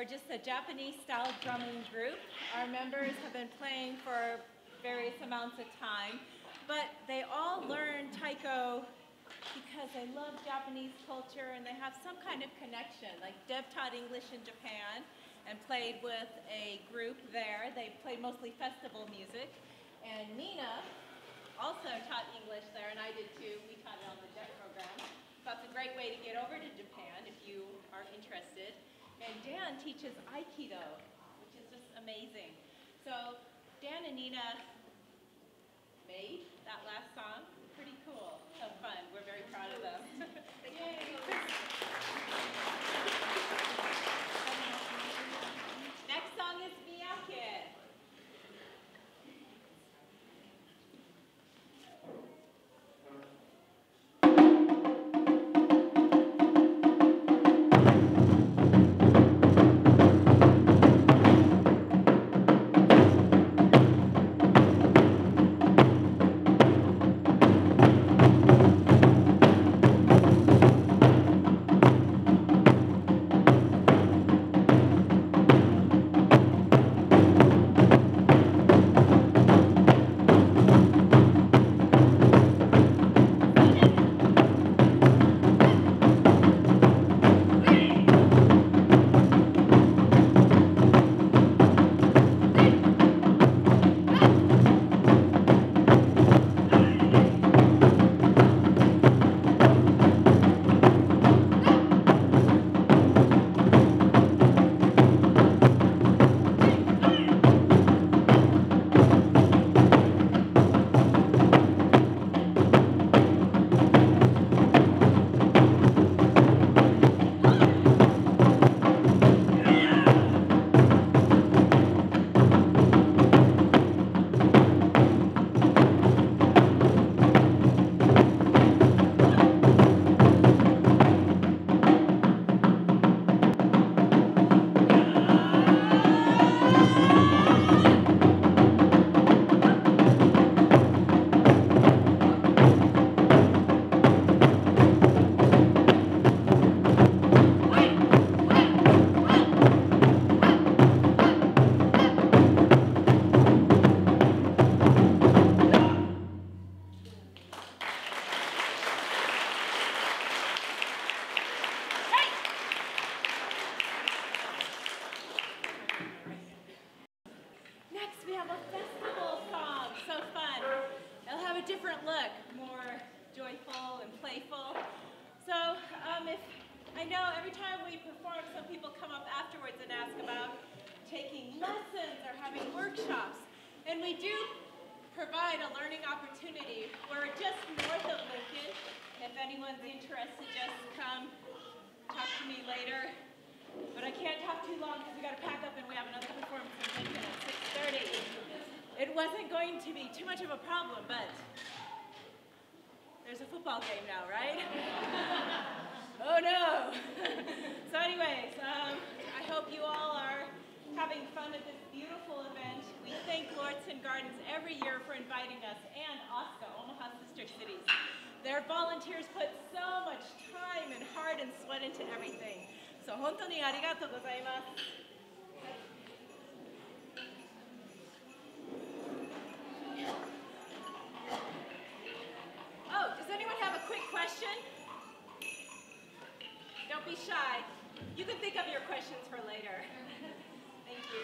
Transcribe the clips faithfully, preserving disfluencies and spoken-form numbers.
We're just a Japanese-style drumming group. Our members have been playing for various amounts of time, but they all learn taiko because they love Japanese culture and they have some kind of connection. Like Deb taught English in Japan and played with a group there. They played mostly festival music. And Nina also taught English there, and I did too. We taught it on the J E T program. So it's a great way to get over to Japan if you are interested. And Dan teaches Aikido, which is just amazing. So Dan and Nina made that last song. Pretty cool. So fun. We're very proud of them. Yay. Next song is Miyake. Game now, right? Oh no! So anyways, um, I hope you all are having fun at this beautiful event. We thank Lauritzen Gardens every year for inviting us, and Osaka, Omaha sister cities. Their volunteers put so much time and heart and sweat into everything. So, 本当にありがとうございます。Oh, does anyone have a quick question? Don't be shy. You can think of your questions for later. Thank you.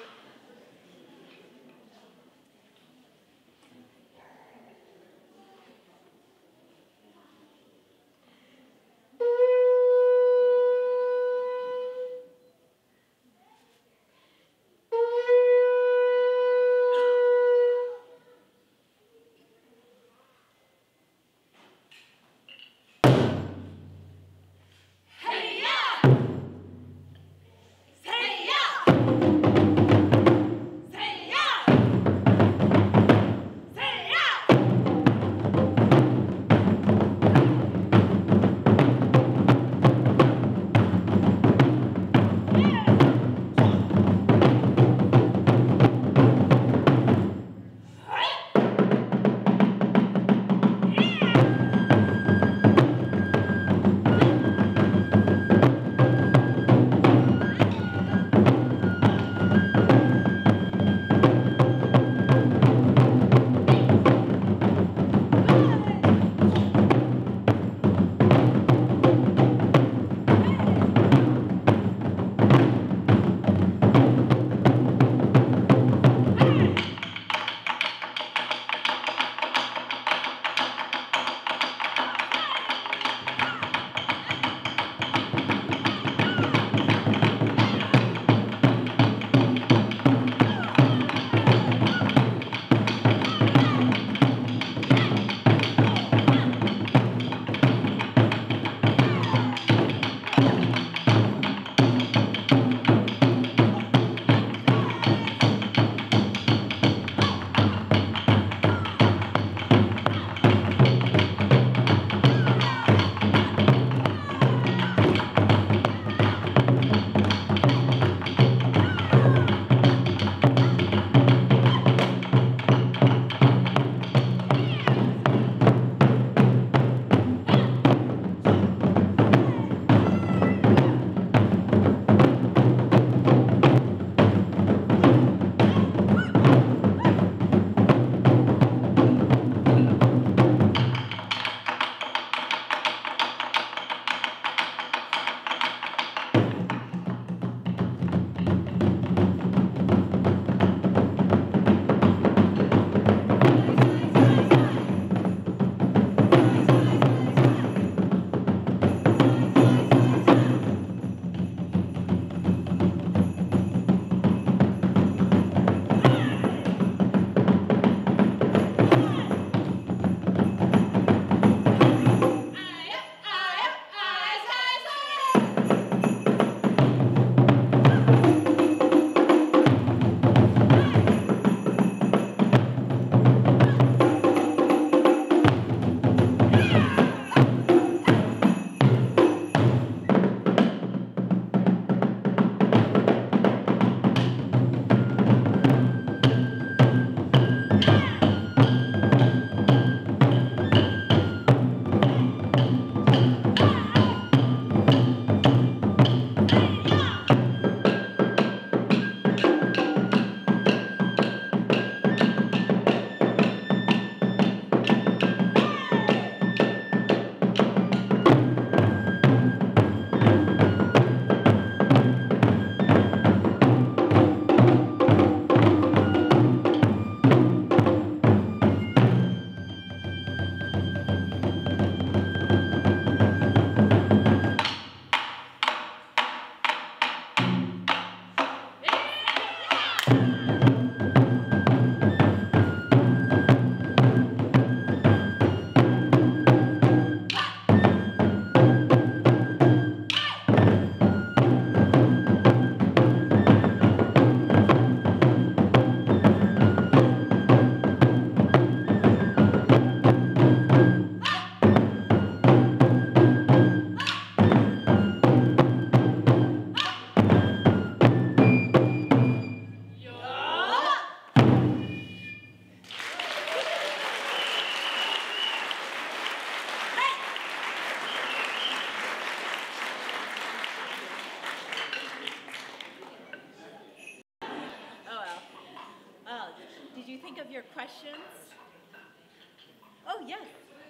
think of your questions. Oh, yes.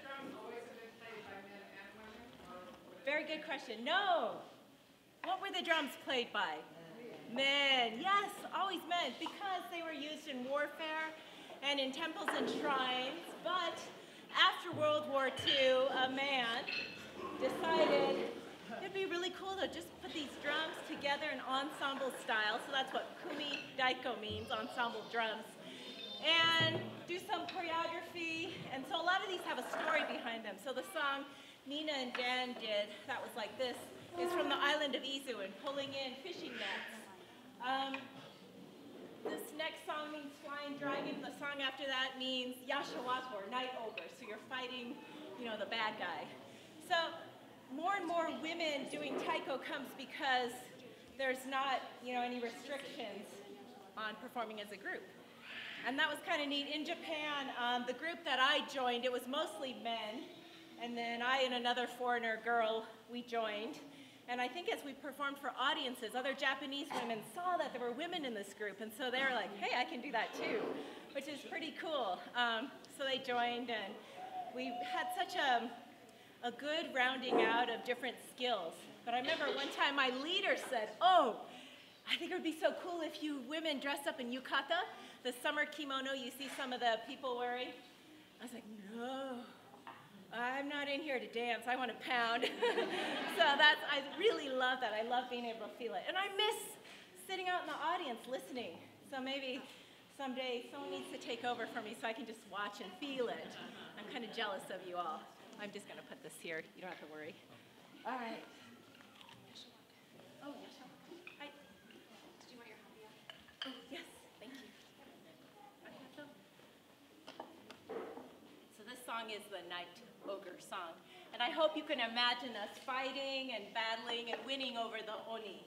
Very good question. No. What were the drums played by? Men. Yes, always men, because they were used in warfare and in temples and shrines. But after World War Two, a man decided it'd be really cool to just put these drums together in ensemble style. So that's what Kokyo Taiko means, ensemble drums. And do some choreography. And so a lot of these have a story behind them. So the song Nina and Dan did, that was like this, is from the island of Izu and pulling in fishing nets. Um, this next song means flying dragon. The song after that means Yashawato, or night ogre. So you're fighting, you know, the bad guy. So more and more women doing taiko comes because there's not, you know, any restrictions on performing as a group. And that was kind of neat. In Japan, um, the group that I joined, it was mostly men. And then I and another foreigner girl, we joined. And I think as we performed for audiences, other Japanese women saw that there were women in this group. And so they were like, hey, I can do that too, which is pretty cool. Um, so they joined, and we had such a, a good rounding out of different skills. But I remember one time my leader said, oh, I think it would be so cool if you women dressed up in yukata, the summer kimono you see some of the people wearing. I was like, no. I'm not in here to dance, I want to pound. So that's, I really love that. I love being able to feel it. And I miss sitting out in the audience listening. So maybe someday someone needs to take over for me so I can just watch and feel it. I'm kind of jealous of you all. I'm just going to put this here. You don't have to worry. All right. Oh, yes. Hi. Did you want your hobby up? Oh, yes. Thank you. So this song is the Night Ogre song. And I hope you can imagine us fighting and battling and winning over the Oni.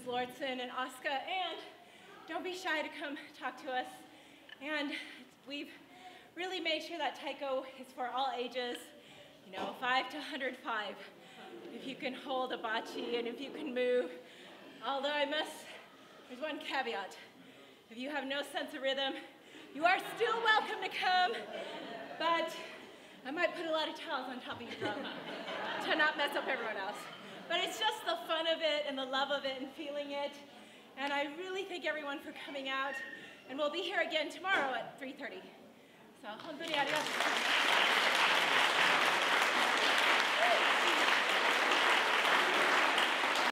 Lauritzen and Oscar, and don't be shy to come talk to us. And we've really made sure that Taiko is for all ages, you know, five to one hundred five. If you can hold a bachi and if you can move. Although I must, there's one caveat. If you have no sense of rhythm, you are still welcome to come, but I might put a lot of towels on top of your drum to not mess up everyone else. But it's just the fun of it and the love of it and feeling it. And I really thank everyone for coming out. And we'll be here again tomorrow at three thirty. So, hontou ni arigatou.